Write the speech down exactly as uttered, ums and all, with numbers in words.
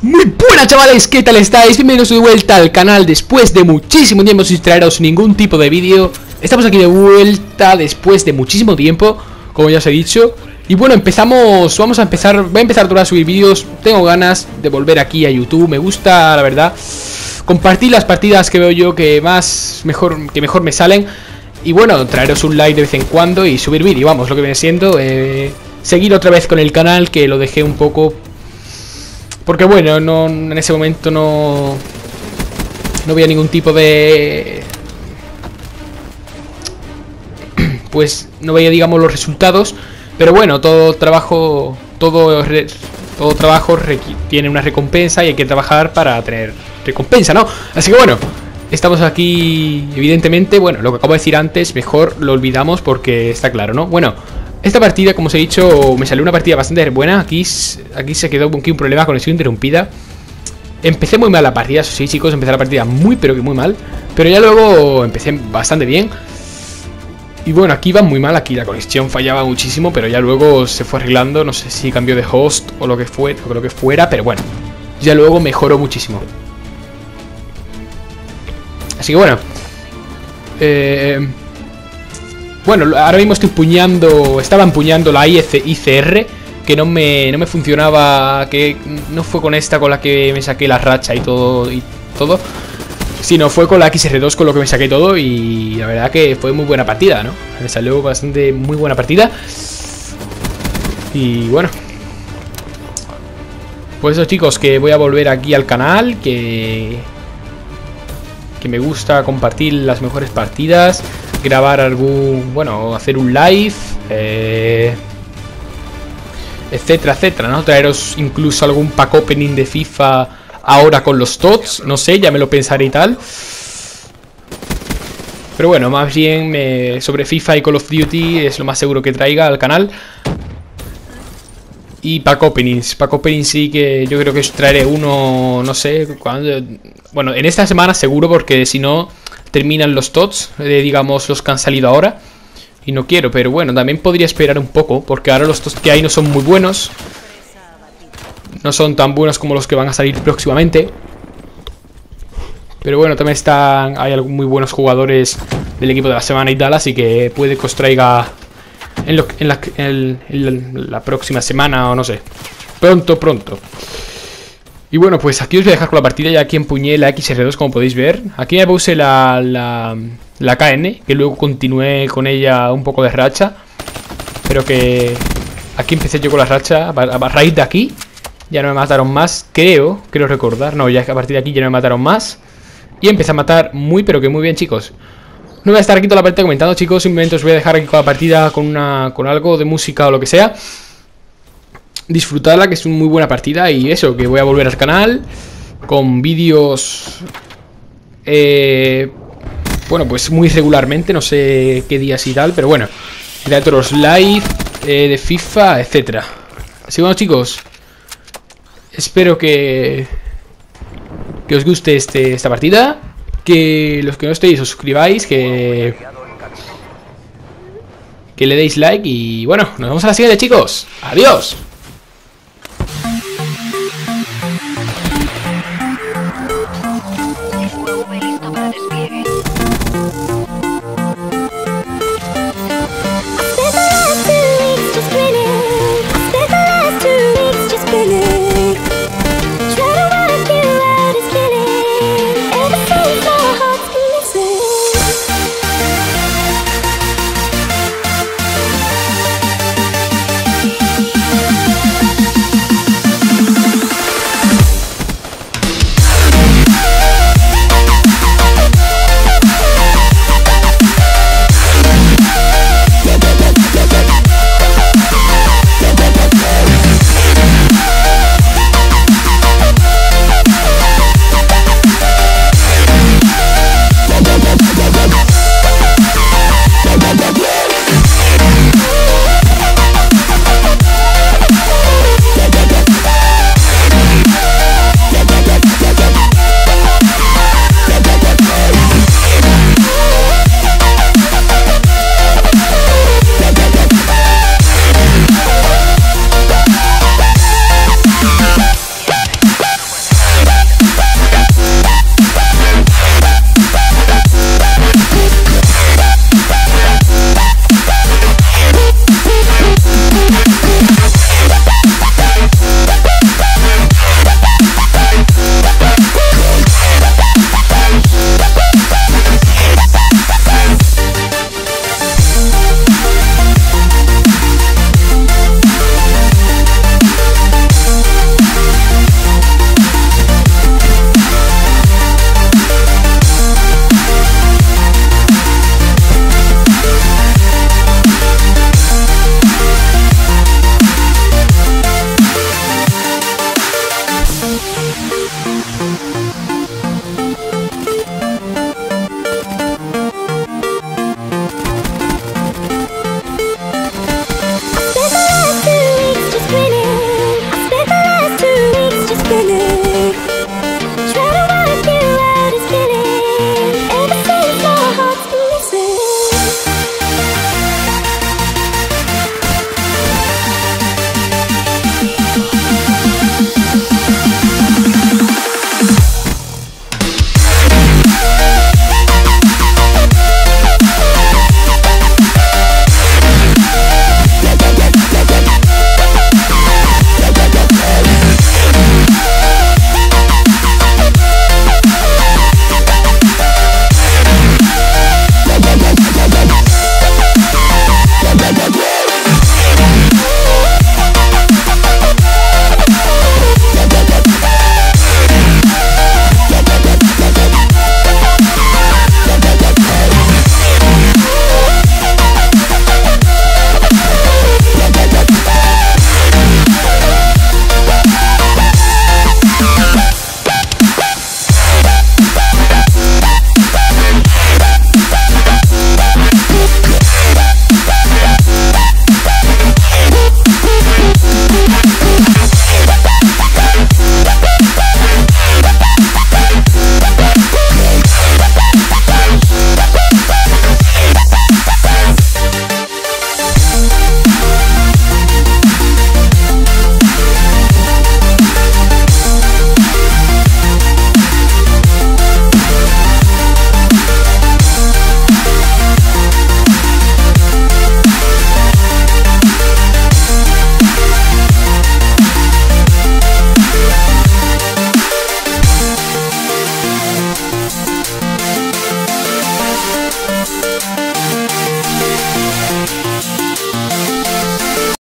Muy buenas, chavales, ¿qué tal estáis? Bienvenidos de vuelta al canal después de muchísimo tiempo sin traeros ningún tipo de vídeo. Estamos aquí de vuelta después de muchísimo tiempo, como ya os he dicho. Y bueno, empezamos, vamos a empezar, voy a empezar a subir vídeos. Tengo ganas de volver aquí a YouTube, me gusta, la verdad, compartir las partidas que veo yo que más, mejor, que mejor me salen. Y bueno, traeros un like de vez en cuando y subir vídeo, vamos, lo que viene siendo eh, seguir otra vez con el canal, que lo dejé un poco porque bueno, no, en ese momento no No había ningún tipo de Pues no veía, digamos, los resultados. Pero bueno, todo trabajo Todo, re, todo trabajo tiene una recompensa y hay que trabajar para tener recompensa, ¿no? Así que bueno, estamos aquí, evidentemente. Bueno, lo que acabo de decir antes, mejor lo olvidamos porque está claro, ¿no? Bueno, esta partida, como os he dicho, me salió una partida bastante buena. Aquí, aquí se quedó aquí un problema, conexión interrumpida. Empecé muy mal la partida, eso sí, chicos, empecé la partida muy, pero que muy mal. Pero ya luego empecé bastante bien. Y bueno, aquí iba muy mal, aquí la conexión fallaba muchísimo, pero ya luego se fue arreglando. No sé si cambió de host o lo que fue, o lo que fuera, pero bueno, ya luego mejoró muchísimo. Así que bueno, eh... bueno, ahora mismo estoy empuñando, estaba empuñando la I C R, que no me, no me funcionaba, que no fue con esta con la que me saqué la racha y todo, y todo, sino fue con la X R dos con lo que me saqué todo. Y la verdad que fue muy buena partida, ¿no? Me salió bastante muy buena partida. Y bueno, pues eso, chicos, que voy a volver aquí al canal, que, que me gusta compartir las mejores partidas, grabar algún, bueno, hacer un live, eh, etcétera, etcétera, ¿no? Traeros incluso algún pack opening de FIFA ahora con los T O T S, no sé, ya me lo pensaré y tal. Pero bueno, más bien me, sobre FIFA y Call of Duty es lo más seguro que traiga al canal. Y pack openings, pack openings sí que yo creo que traeré uno, no sé cuándo. Bueno, en esta semana seguro, porque si no terminan los T O T S, eh, digamos, los que han salido ahora. Y no quiero, pero bueno, también podría esperar un poco, porque ahora los T O T S que hay no son muy buenos. No son tan buenos como los que van a salir próximamente. Pero bueno, también están, hay muy buenos jugadores del equipo de la semana y tal, así que puede que os traiga en, lo, en, la, en, en la próxima semana, o no sé, pronto, pronto. Y bueno, pues aquí os voy a dejar con la partida. Ya aquí empuñé la X R dos, como podéis ver. Aquí me puse la, la, la K N, que luego continué con ella un poco de racha. Pero que aquí empecé yo con la racha. A raíz de aquí ya no me mataron más, creo, creo recordar. No, ya a partir de aquí ya no me mataron más. Y empecé a matar muy, pero que muy bien, chicos. No voy a estar aquí toda la partida comentando, chicos. Simplemente os voy a dejar aquí con la partida con, una, con algo de música o lo que sea. Disfrutarla, que es una muy buena partida. Y eso, que voy a volver al canal con vídeos, eh, bueno, pues muy regularmente. No sé qué días y tal, pero bueno, de otros live, eh, de FIFA, etcétera. Así que bueno, chicos, espero que Que os guste este, esta partida. Que los que no estéis os suscribáis, que Que le deis like. Y bueno, nos vemos a la siguiente, chicos. Adiós.